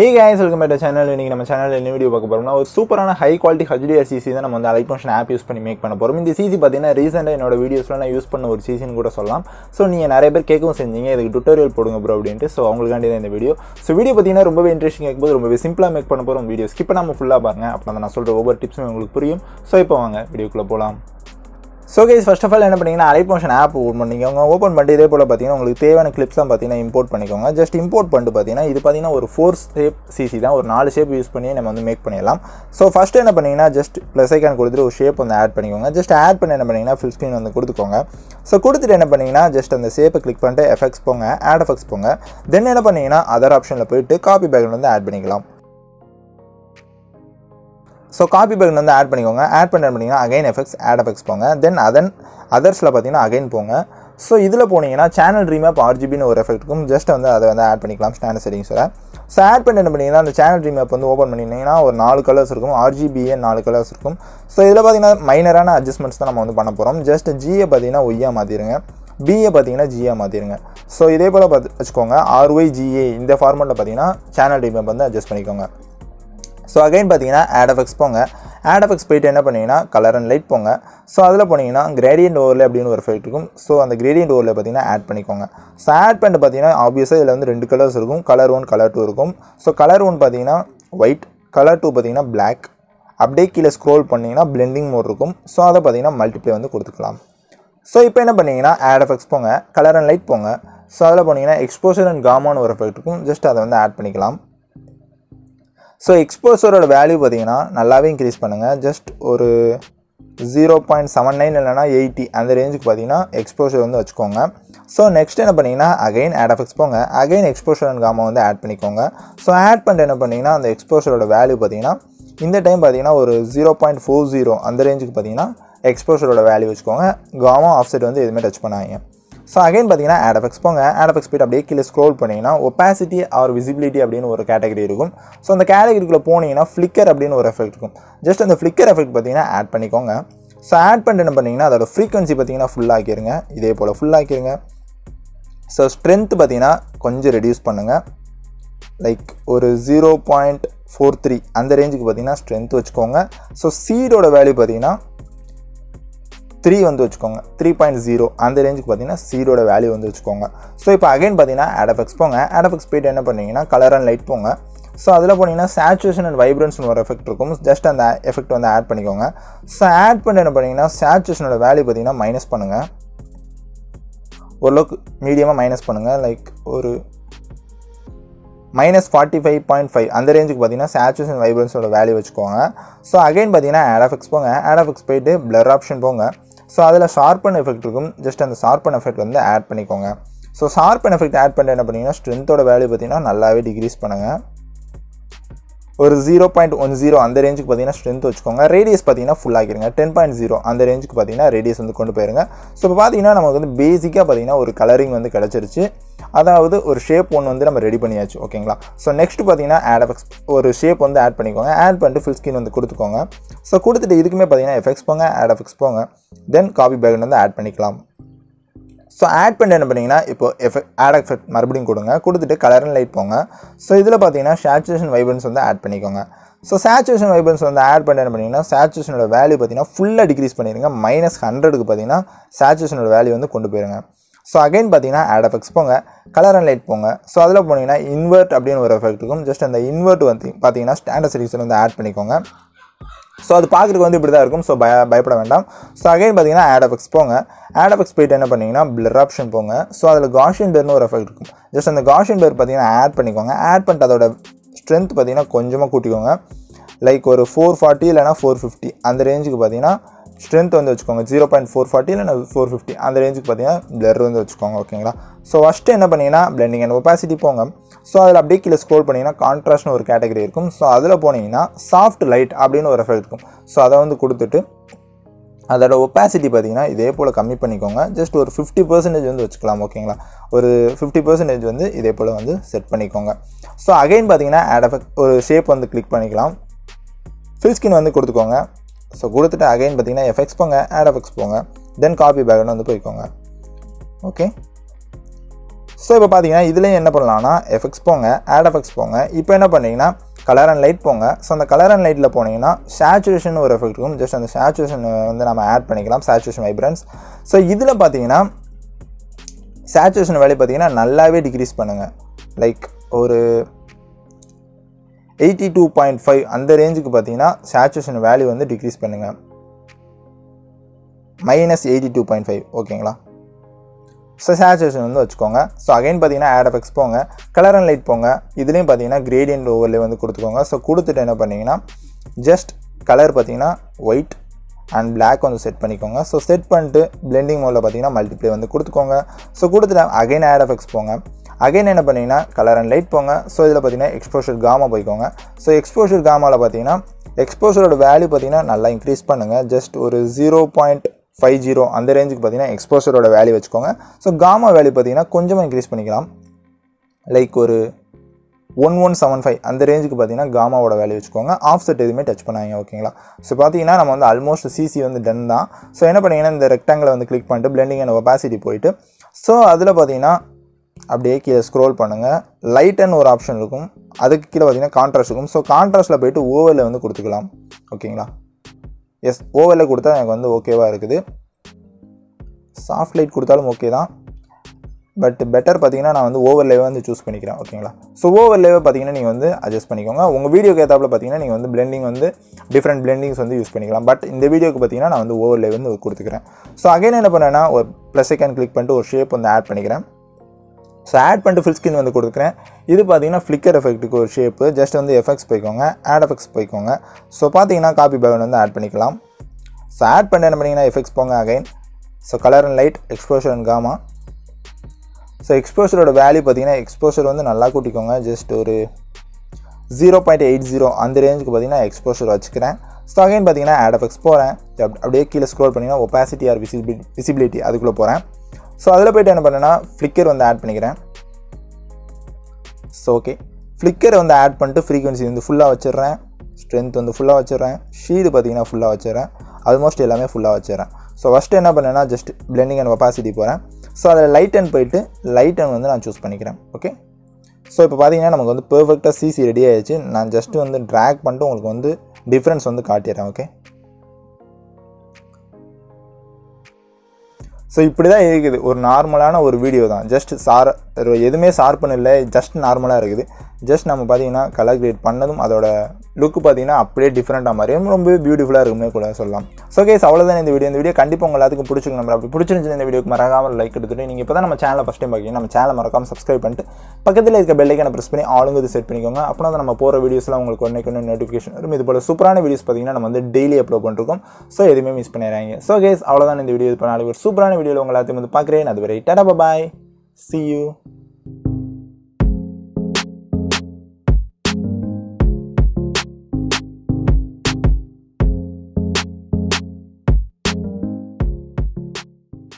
Hey guys, welcome back to the channel. இன்னைக்கு நம்ம சேனல்ல என்ன வீடியோ பார்க்க போறோம்னா ஒரு சூப்பரான ஹை குவாலிட்டி HDR CC தான் நம்ம வந்து alightmotion ஆப் யூஸ் பண்ணி மேக் பண்ண போறோம். இந்த CC பாத்தீங்கன்னா ரீசன்ட்டா என்னோட வீடியோஸ்ல நான் யூஸ் பண்ண ஒரு CC ன்னு கூட சொல்லலாம். சோ நீங்க நிறைய பேர் கேட்கவும் செஞ்சீங்க இதுக்கு டுட்டோரியல் போடுங்க bro அப்படினு. சோ அவங்களுக்காண்டி தான் இந்த வீடியோ. சோ வீடியோ பாத்தீங்கன்னா ரொம்பவே இன்ட்ரஸ்டிங்கா இருக்கும்போது ரொம்பவே சிம்பிளா மேக் பண்ண போறோம். வீடியோ ஸ்கிப் பண்ணாம ஃபுல்லா பாருங்க. அப்பதான் நான் சொல்ற ஒவ்வொரு டிப்ஸும் உங்களுக்கு புரியும். சோ இப்போ வாங்க வீடியோக்குள்ள போலாம். So guys, first of all என்ன பண்ணீங்கன்னா alightmotion ஆப் ஓபன் பண்ணிக்கோங்க. ஓபன் பண்ணிட்டு இதே போல பாத்தீங்கன்னா உங்களுக்கு தேவையான கிளிப்ஸ்லாம் பாத்தீங்கன்னா இம்போர்ட் பண்ணிக்கோங்க. ஜஸ்ட் இம்போர்ட் பண்ணிட்டு பாத்தீங்கன்னா இது பாத்தீங்கன்னா ஒரு 4 ஷேப் CC தான், ஒரு 4 ஷேப் யூஸ் பண்ணி நம்ம வந்து மேக் பண்ணிடலாம். ஸோ ஃபர்ஸ்ட் என்ன பண்ணீங்கன்னா ஜஸ்ட் ப்ளஸ் ஐக்கான் கொடுத்துட்டு ஒரு ஷேப் வந்து ஆட் பண்ணிக்கோங்க. ஜஸ்ட் ஆட் பண்ணி என்ன பண்ணீங்கன்னா ஃபுல் ஸ்க்ரீன் வந்து கொடுத்துக்கோங்க. ஸோ கொடுத்துட்டு என்ன பண்ணீங்கன்னா ஜஸ்ட் அந்த ஷேப்பை கிளிக் பண்ணிட்டு எஃபெக்ட்ஸ் போங்க, ஆட் எஃபெக்ட்ஸ் போங்க. தென் என்ன பண்ணீங்கன்னா அதர் ஆப்ஷனில் போயிட்டு காப்பி பேக்ரவுண்ட் வந்து ஆட் பண்ணிக்கலாம். ஸோ காப்பி பேக்ரவுண்ட் வந்து ஆட் பண்ணிக்கோங்க. ஆட் பண்ணிங்கன்னா அகைன் எஃபெக்ட்ஸ் ஆட் எஃபெக்ட்ஸ் போங்க. தென் அதர்ஸில் பார்த்தீங்கன்னா அகைன் போங்க. ஸோ இதில் போனீங்கன்னா சேனல் ரீமேப் RGBன்னு ஒரு எஃபெக்ட் இருக்கும். ஜஸ்ட் வந்து அதை வந்து ஆட் பண்ணிக்கலாம் ஸ்டாண்டர்ட் செட்டிங்ஸில். ஸோ ஆட் பண்ணி என்ன பண்ணிங்கன்னா அந்த சேனல் ரீமேப் வந்து ஓப்பன் பண்ணிங்கன்னா ஒரு 4 கலர்ஸ் இருக்கும். RGBயே 4 கலர்ஸ் இருக்கும். ஸோ இதில் பார்த்தீங்கன்னா மைனரான அட்ஜஸ்ட்மெண்ட்ஸ் தான் நம்ம வந்து பண்ண போகிறோம். ஜஸ்ட் Gயை பார்த்தீங்கன்னா ஒய்யாக மாற்றிடுங்க, Bயை பார்த்தீங்கன்னா Gயாக மாற்றிடுங்க. ஸோ இதே போல் வச்சுக்கோங்க. RYGA இந்த ஃபார்மெட்டில் பார்த்தீங்கன்னா சேனல் ரீமேப் வந்து அட்ஜஸ்ட் பண்ணிக்கோங்க. ஸோ அகைன் பார்த்தீங்கன்னா ஆட் எஃபெக்ட்ஸ் போங்க. ஆட் எஃபெக்ட்ஸ் போய்ட்டு என்ன பண்ணிங்கன்னா கலர் அண்ட் லைட் போங்க. ஸோ அதில் போனீங்கன்னா கிரேடியன்ட் ஓவர்லே அப்படின்னு ஒரு எஃபெக்ட் இருக்கும். ஸோ அந்த கிரேடியன்ட் ஓவரில் பார்த்தீங்கன்னா ஆட் பண்ணிக்கோங்க. ஸோ ஆட் பண்ணிட்டு பார்த்தீங்கன்னா ஆப்வியஸாக இதில் வந்து 2 கலர்ஸ் இருக்கும். கலர் 1 கலர் 2 இருக்கும். ஸோ கலர் 1 பார்த்தீங்கன்னா ஒயிட், கலர் 2 பார்த்தீங்கன்னா பிளாக். அப்படியே கீழே ஸ்க்ரோல் பண்ணிங்கன்னா பிளெண்டிங் மோட் இருக்கும். ஸோ அதை பார்த்தீங்கன்னா மல்டிப்ளை வந்து கொடுத்துக்கலாம். ஸோ இப்போ என்ன பண்ணிங்கன்னா ஆட் எஃபெக்ட்ஸ் போங்க, கலர் அண்ட் லைட் போங்க. ஸோ அதில் போனீங்கன்னா எக்ஸ்போசர் அண்ட் காமான்னு ஒரு எஃபெக்ட் இருக்கும். ஜஸ்ட் அதை வந்து ஆட் பண்ணிக்கலாம். ஸோ எக்ஸ்போசரோட வேல்யூ பார்த்தீங்கன்னா நல்லாவே இன்க்ரீஸ் பண்ணுங்கள். ஜஸ்ட் ஒரு 0.79 இல்லைனா 80 அந்த ரேஞ்சுக்கு பார்த்தீங்கன்னா எக்ஸ்போசர் வந்து வச்சுக்கோங்க. ஸோ நெக்ஸ்ட் என்ன பண்ணிங்கன்னா அகைன் ஆட் எஃபெக்ட்ஸ் போங்க. அகைன் எக்ஸ்போசர் அண்ட் காமா வந்து ஆட் பண்ணிக்கோங்க. ஸோ ஆட் பண்ணிட்டு என்ன பண்ணிங்கன்னா அந்த எக்ஸ்போசரோட வேல்யூ பார்த்தீங்கன்னா இந்த டைம் பார்த்தீங்கன்னா ஒரு 0.40 அந்த ரேஞ்சுக்கு பார்த்தீங்கன்னா எக்ஸ்போசரோட வேல்யூ வச்சுக்கோங்க. காமா ஆஃப்செட் வந்து எதுவுமே டச் பண்ணாங்க. ஸோ அகைன் பார்த்தீங்கன்னா ஆட் எஃபெக்ட்ஸ் போங்க. ஆட் எஃபெக்ட்ஸ் போய்ட்டு அப்படியே கீழே ஸ்க்ரோல் பண்ணிங்கன்னா ஒப்பாசிட்டி ஆர் விசிபிலிட்டி அப்படின்னு ஒரு கேட்டகரி இருக்கும். ஸோ அந்த கேட்டகரிக்குள்ளே போனீங்கன்னா ஃப்ளிக்கர் அப்படின்னு ஒரு எஃபெக்ட் இருக்கும். ஜஸ்ட் அந்த ஃப்ளிக்கர் எஃபெக்ட் பார்த்தீங்கன்னா ஆட் பண்ணிக்கோங்க. ஸோ ஆட் பண்ணிட்டு என்ன பண்ணிங்கன்னா அதோட ஃப்ரீக்வன்சி பார்த்தீங்கன்னா ஃபுல்லாக்கிடுங்க. இதே போல் ஃபுல்லாக்கிடுங்க. ஸோ ஸ்ட்ரென்த் பார்த்தீங்கன்னா கொஞ்சம் ரெடியூஸ் பண்ணுங்கள். லைக் ஒரு 0.43 அந்த ரேஞ்சுக்கு பார்த்தீங்கன்னா ஸ்ட்ரென்த் வச்சுக்கோங்க. ஸோ சீடோட வேல்யூ பார்த்தீங்கன்னா 3 வந்து வச்சுக்கோங்க. 3.0 அந்த ரேஞ்சுக்கு பார்த்தீங்கன்னா சீடோட வேல்யூ வந்து வச்சுக்கோங்க. ஸோ இப்போ அகைன் பார்த்தீங்கன்னா ஆட் எஃபெக்ட்ஸ் போங்க. ஆட் எஃபெக்ட்ஸ் போய்ட்டு என்ன பண்ணிங்கன்னா கலர் அண்ட் லைட் போங்க. ஸோ அதில் போனீங்கன்னா சேச்சுரேஷன் அண்ட் வைப்ரன்ஸ்னு ஒரு எஃபெக்ட் இருக்கும். ஜஸ்ட் அந்த எஃபெக்ட் வந்து ஆட் பண்ணிக்கோங்க. ஸோ ஆட் பண்ணி என்ன பண்ணிங்கன்னா சேச்சுரேஷனோட வேல்யூ பார்த்தீங்கன்னா மைனஸ் பண்ணுங்கள். ஓரளவுக்கு மீடியமாக மைனஸ் பண்ணுங்கள். லைக் ஒரு -45.5 அந்த ரேஞ்சுக்கு பார்த்தீங்கன்னா சேச்சுரேஷன் வைப்ரன்ஸோட வேல்யூ வச்சுக்கோங்க. ஸோ அகைன் பார்த்தீங்கன்னா ஆட் எஃபெக்ட்ஸ் போங்க. ஆட் எஃபெக்ட்ஸ் போய்ட்டு பிளர் ஆப்ஷன் போங்க. ஸோ அதில் ஷார்ப்பன் எஃபெக்ட் இருக்கும். ஜஸ்ட் அந்த ஷார்ப்பன் எஃபெக்ட் வந்து ஆட் பண்ணிக்கோங்க. ஸோ ஷார்ப்பன் எஃபெக்ட் ஆட் பண்ணிட்டு என்ன பண்ணிங்கன்னா ஸ்ட்ரென்த்தோட வேல்யூ பார்த்தீங்கன்னா நல்லாவே டிக்ரீஸ் பண்ணுங்கள். ஒரு 0.10 அந்த ரேஞ்சுக்கு பார்த்தீங்கன்னா ஸ்ட்ரென்த் வச்சுக்கோங்க. ரேடியஸ் பார்த்தீங்கன்னா ஃபுல் ஆக்கிடுங்க. 10.0 அந்த ரேஞ்சுக்கு பார்த்தீங்கன்னா ரேடியஸ் வந்து கொண்டு போயிருங்க. ஸோ இப்போ பார்த்தீங்கன்னா நமக்கு வந்து பேசிக்காக பார்த்தீங்கன்னா ஒரு கலரிங் வந்து கிடச்சிருச்சு. அதாவது ஒரு ஷேப் ஒன்று வந்து நம்ம ரெடி பண்ணியாச்சு. ஓகேங்களா? ஸோ நெக்ஸ்ட் பார்த்தீங்கன்னா ஆட் எஃபெக்ட்ஸ் ஒரு ஷேப் வந்து ஆட் பண்ணிக்கோங்க. ஆட் பண்ணிட்டு ஃபுல் ஸ்க்ரீன் வந்து கொடுத்துக்கோங்க. ஸோ கொடுத்துட்டு இதுக்குமே பார்த்தீங்கன்னா எஃபெக்ட்ஸ் போங்க, ஆட் எஃபெக்ட்ஸ் போங்க. தென் காப்பி பேக்ரவுண்ட் வந்து ஆட் பண்ணிக்கலாம். ஸோ ஆட் பண்ணிட்டு என்ன பண்ணிங்கன்னா இப்போ ஆட் எஃபெக்ட் மறுபடியும் கொடுங்க. கொடுத்துட்டு கலர் அண்ட் லைட் போங்க. ஸோ இதில் பார்த்தீங்கன்னா சேச்சுரேஷன் வைப்ரன்ஸ் வந்து ஆட் பண்ணிக்கோங்க. ஸோ சேச்சுரேஷன் வைப்ரன்ஸ் வந்து ஆட் பண்ணி என்ன பண்ணிங்கன்னா சேச்சுரேஷனோட வேல்யூ பார்த்தீங்கன்னா ஃபுல்லாக டிக்ரீஸ் பண்ணிடுங்க. -100க்கு பார்த்தீங்கன்னா சேச்சுரேஷனோட வேல்யூ வந்து கொண்டு போயிருங்க. ஸோ அகைன் பார்த்தீங்கன்னா ஆட் எஃபெக்ட்ஸ் போங்க, கலர் அண்ட் லைட் போங்க. ஸோ அதில் போனீங்கன்னா இன்வெர்ட் அப்படின்னு ஒரு எஃபெக்ட் இருக்கும். ஜஸ்ட் அந்த இன்வெர்ட் வந்து பார்த்தீங்கன்னா ஸ்டாண்டர்ட் செட்டிங்ஸில் வந்து ஆட் பண்ணிக்கோங்க. ஸோ அது பார்க்குறதுக்கு வந்து இப்படி தான் இருக்கும். ஸோ பயப்பட வேண்டாம். ஸோ அகைன் பார்த்தீங்கன்னா ஆட் எஃபெக்ட்ஸ் போங்க. ஆட் எஃபெக்ட்ஸ் போய்ட்டு என்ன பண்ணிங்கன்னா பிளர் ஆப்ஷன் போங்க. ஸோ அதில் காஷியன் பேர்னு ஒரு எஃபெக்ட் இருக்கும். ஜஸ்ட் அந்த காஷியன் பேர் பார்த்தீங்கன்னா ஆட் பண்ணிக்கோங்க. ஆட் பண்ணிட்டு அதோட ஸ்ட்ரென்த் பார்த்தீங்கன்னா கொஞ்சமாக கூட்டிக்கோங்க. லைக் ஒரு 440 இல்லைனா 450 அந்த ரேஞ்சுக்கு பார்த்தீங்கன்னா ஸ்ட்ரென்த் வந்து வச்சுக்கோங்க. 0.440 இல்லைனா 450 அந்த ரேஞ்சுக்கு பார்த்தீங்கன்னா பிளர் வந்து வச்சுக்கோங்க. ஓகேங்களா? ஸோ ஃபஸ்ட்டு என்ன பண்ணிங்கன்னா பிளெண்டிங் அண்ட் ஒப்பாசிட்டி போங்க. ஸோ அதில் அப்படியே கீழே ஸ்க்ரோல் பண்ணிங்கன்னா கான்ட்ராஸ்ட்னு ஒரு கேட்டகரி இருக்கும். ஸோ அதில் போனீங்கன்னா சாஃப்ட் லைட் அப்படின்னு ஒரு எஃபெக்ட் இருக்கும். ஸோ அதை வந்து கொடுத்துட்டு அதோட ஒப்பாசிட்டி பார்த்தீங்கன்னா இதே போல் கம்மி பண்ணிக்கோங்க. ஜஸ்ட் ஒரு 50% வந்து வச்சுக்கலாம். ஓகேங்களா? ஒரு 50% வந்து இதே போல் வந்து செட் பண்ணிக்கோங்க. ஸோ அகைன் பார்த்தீங்கன்னா ஆட் எஃபெக்ட் ஒரு ஷேப் வந்து கிளிக் பண்ணிக்கலாம். ஃபில் ஸ்கின் வந்து கொடுத்துக்கோங்க. ஸோ கொடுத்துட்டு அகைன் பார்த்தீங்கன்னா எஃபெக்ட்ஸ் போங்க, ஆட் எஃபெக்ட்ஸ் போங்க. தென் காப்பி பேக்ரவுண்ட் வந்து போய்க்கோங்க. ஓகே? ஸோ இப்போ பார்த்தீங்கன்னா இதுலேயும் என்ன பண்ணலாம்னா எஃபெக்ட்ஸ் போங்க, ஆட் எஃபெக்ட்ஸ் போங்க. இப்போ என்ன பண்ணீங்கன்னா கலர் அண்ட் லைட் போங்க. ஸோ அந்த கலர் அண்ட் லைட்டில் போனீங்கன்னா சேச்சுரேஷன் ஒரு எஃபெக்ட் இருக்கும். ஜஸ்ட் அந்த சேச்சுரேஷன் வந்து நம்ம ஆட் பண்ணிக்கலாம், சேச்சுரேஷன் வைப்ரன்ஸ். ஸோ இதில் பார்த்தீங்கன்னா சேச்சுரேஷன் வேல்யூ பார்த்தீங்கன்னா நல்லாவே டிக்ரீஸ் பண்ணுங்கள். லைக் ஒரு 82.5 அந்த ரேஞ்சுக்கு பார்த்தீங்கன்னா சேச்சுரேஷன் வேல்யூ வந்து டிக்ரீஸ் பண்ணுங்கள். -82.5 ஓகேங்களா. ஸோ சேச்சுரேஷன் வந்து வச்சுக்கோங்க. ஸோ அகைன் பார்த்தீங்கன்னா ஆட் எஃபெக்ட்ஸ் போங்க, கலர் அண்ட் லைட் போங்க. இதுலேயும் பார்த்தீங்கன்னா கிரேடியன்ட் ஓவர்லே வந்து கொடுத்துக்கோங்க. ஸோ கொடுத்துட்டு என்ன பண்ணிங்கன்னா ஜஸ்ட் கலர் பார்த்தீங்கன்னா ஒயிட் அண்ட் பிளாக் வந்து செட் பண்ணிக்கோங்க. ஸோ செட் பண்ணிட்டு பிளெண்டிங் மோடில் பார்த்தீங்கன்னா மல்டிப்ளே வந்து கொடுத்துக்கோங்க. ஸோ கொடுத்துட்டு அகைன் ஆட் எஃபெக்ட்ஸ் போங்க. அகைன் என்ன பண்ணிங்கன்னா கலர் அண்ட் லைட் போங்க. ஸோ இதில் பார்த்தீங்கன்னா எக்ஸ்போஷர் காமா போய்க்கோங்க. ஸோ எக்ஸ்போஷர் காமாவில் பார்த்தீங்கன்னா எக்ஸ்போஷரோட வேல்யூ பார்த்தீங்கன்னா நல்லா இன்க்ரீஸ் பண்ணுங்கள். ஜஸ்ட் ஒரு 0.50 அந்த ரேஞ்சுக்கு பார்த்தீங்கன்னா எக்ஸ்போஷரோட வேல்யூ வச்சுக்கோங்க. ஸோ காமா வேல்யூ பார்த்தீங்கன்னா கொஞ்சமாக இன்க்ரீஸ் பண்ணிக்கலாம். லைக் ஒரு 1175 அந்த ரேஞ்சுக்கு பார்த்தீங்கன்னா காமாவோட வேல்யூ வச்சுக்கோங்க. ஆஃப் செட் எதுவுமே டச் பண்ணாங்க ஓகேங்களா. ஸோ பார்த்தீங்கன்னா நம்ம வந்து ஆல்மோஸ்ட் சிசி வந்து டன் தான். ஸோ என்ன பண்ணிங்கன்னா இந்த ரெக்டாங்கில் வந்து கிளிக் பண்ணிட்டு பிளெண்டிங் அண்ட் ஒபாசிட்டி போயிட்டு ஸோ அதில் பார்த்தீங்கன்னா அப்படியே கீழே ஸ்க்ரோல் பண்ணுங்கள். லைட்னு ஒரு ஆப்ஷன் இருக்கும், அதுக்கு கீழே பார்த்தீங்கன்னா கான்ட்ராஸ்ட் இருக்கும். ஸோ கான்ட்ராஸ்ட்டில் போய்ட்டு ஓவரில் வந்து கொடுத்துக்கலாம் ஓகேங்களா. எஸ், ஓவரில் கொடுத்தா எனக்கு வந்து ஓகேவாக இருக்குது. சாஃப்ட் லைட் கொடுத்தாலும் ஓகே தான், பட் பெட்டர் பார்த்தீங்கன்னா நான் வந்து ஓவர்லேவே வந்து சூஸ் பண்ணிக்கிறேன் ஓகேங்களா. ஸோ ஓவர்லேவே பார்த்தீங்கன்னா நீங்கள் வந்து அட்ஜஸ்ட் பண்ணிக்கோங்க. உங்கள் வீடியோக்கு ஏற்றாப்புல பார்த்தீங்கன்னா நீங்கள் வந்து பிளெண்டிங் வந்து டிஃப்ரெண்ட் பிளெண்டிங்ஸ் வந்து யூஸ் பண்ணிக்கலாம். பட் இந்த வீடியோக்கு பார்த்தீங்கன்னா நான் வந்து ஓவர்லே வந்து கொடுத்துக்கிறேன். ஸோ அகைன் என்ன பண்ணேன்னா ஒரு ப்ளஸ் ஐக்கான் கிளிக் பண்ணிட்டு ஒரு ஷேப் வந்து ஆட் பண்ணிக்கிறேன். ஸோ ஆட் பண்ணிட்டு ஃபுல் ஸ்க்ரீன் வந்து கொடுக்குறேன். இது பார்த்தீங்கன்னா ஃப்ளிக்கர் எஃபெக்ட்டுக்கு ஒரு ஷேப்பு. ஜஸ்ட் வந்து எஃபெக்ட்ஸ் போய்க்கோங்க, ஆட் எஃபெக்ட்ஸ் போய்க்கோங்க. ஸோ பார்த்தீங்கன்னா காப்பி பேக்ரவுண்ட் வந்து ஆட் பண்ணிக்கலாம். ஸோ ஆட் பண்ணி என்ன பண்ணிங்கன்னா எஃபெக்ட்ஸ் போங்க again. So colour and light, exposure and gamma. So எக்ஸ்போஷரோட வேல்யூ பார்த்தீங்கன்னா எக்ஸ்போஷர் வந்து நல்லா கூட்டிக்கோங்க. ஜஸ்ட் ஒரு 0.80 அந்த ரேஞ்சுக்கு பார்த்தீங்கன்னா எக்ஸ்போஷர் வச்சுக்கிறேன். ஸோ அகைன் பார்த்தீங்கன்னா ஆட் எஃபெக்ட்ஸ் போகிறேன். அப்படியே கீழே ஸ்க்ரோல் பண்ணிங்கன்னா ஒபாசிட்டி ஆர் விசிபிலிட்டி அதுக்குள்ளே போகிறேன். ஸோ அதில் போய்ட்டு என்ன பண்ணேன்னா ஃப்ளிக்கர் வந்து ஆட் பண்ணிக்கிறேன். ஸோ ஓகே, ஃப்ளிக்கரை வந்து ஆட் பண்ணிட்டு ஃப்ரீக்வன்சி வந்து ஃபுல்லாக வச்சிடுறேன், ஸ்ட்ரென்த் வந்து ஃபுல்லாக வச்சிடுறேன், ஷீடு பார்த்தீங்கன்னா ஃபுல்லாக வச்சிடுறேன், ஆல்மோஸ்ட் எல்லாமே ஃபுல்லாக வச்சிடுறேன். ஸோ ஃபஸ்ட்டு என்ன பண்ணேன்னா ஜஸ்ட் பிளெண்டிங் அண்ட் ஒபாசிட்டி போகிறேன். ஸோ அதில் லைட் அண்ட் போயிட்டு லைட் அண்ட் வந்து நான் சூஸ் பண்ணிக்கிறேன். ஓகே, ஸோ இப்போ பார்த்தீங்கன்னா நமக்கு வந்து பெர்ஃபெக்டாக சிசி ரெடி ஆகிடுச்சு. நான் ஜஸ்ட்டு வந்து ட்ராக் பண்ணிட்டு உங்களுக்கு வந்து டிஃப்ரென்ஸ் வந்து காட்டிடுறேன். ஓகே, ஸோ இப்படி தான் இருக்குது. ஒரு நார்மலான ஒரு வீடியோ தான். ஜஸ்ட் எதுவுமே ஷார்ப்பன் இல்லை, ஜஸ்ட் நார்மலாக இருக்குது. ஜஸ்ட் நம்ம பார்த்தீங்கன்னா கலர் கிரியேட் பண்ணதும் அதோட லுக்கு பார்த்தீங்கன்னா அப்படியே டிஃப்ரெண்ட்டாக மாதிரியும் ரொம்ப பியூட்டிஃபுல்லாக இருக்குமே கூட சொல்லலாம். ஸோ கேஸ் அவ்வளோதான் இந்த வீடியோ கண்டிப்பாக உங்கள் எல்லாத்துக்கும் பிடிச்சிருக்கும். நம்ம அப்படி பிடிச்சிருந்துச்சு இந்த வீடியோக்கு மறக்காமல் லைக் எடுத்துகிட்டு நீங்கள் இப்போ தான் நம்ம சேனலை ஃபஸ்ட் டைம் பார்க்கணும், நம்ம சேனலை மறக்காமல் சப்ஸ்கிரைப் பண்ணிட்டு பக்கத்தில் இருக்க பெல் ஐக்கானை ப்ரெஸ் பண்ணி ஆளுங்க செட் பண்ணிக்கோங்க. அப்படின்னா நம்ம போகிற வீடியோஸ்லாம் உங்களுக்கு ஒன்று நோட்டிஃபிகேஷன் வரும். இது போல் சூப்பரான வீடியோஸ் பார்த்தீங்கன்னா நம்ம வந்து டெய்லி அப்லோட் பண்ணிருக்கோம். ஸோ எதுவுமே மிஸ் பண்ணிடுறாங்க. ஸோ கேஸ் அவ்வளோதான் இந்த வீடியோ. இப்போ நாளைக்கு ஒரு சூப்பரான வீடியோவில் உங்கள் எல்லாத்தையும் வந்து பார்க்குறேன். அதுவரை டாடா பாய், see you.